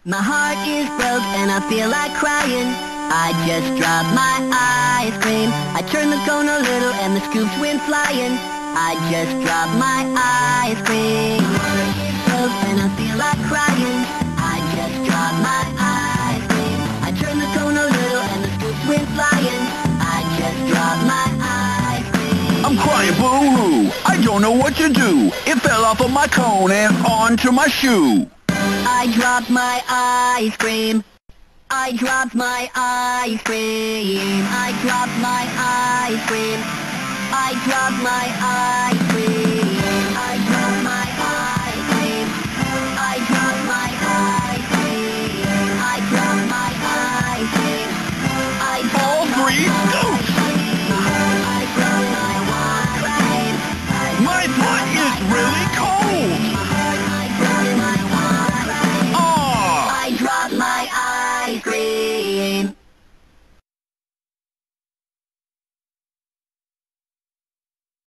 My heart is broke and I feel like crying. I just dropped my ice cream. I turned the cone a little and the scoops went flying. I just dropped my ice cream. My heart is broke and I feel like crying. I just dropped my ice cream. I turned the cone a little and the scoops went flying. I just dropped my ice cream. I'm crying boo-hoo. I don't know what to do. It fell off of my cone and onto my shoe. I dropped my ice cream. I dropped my ice cream. I dropped my ice cream. I dropped my ice cream.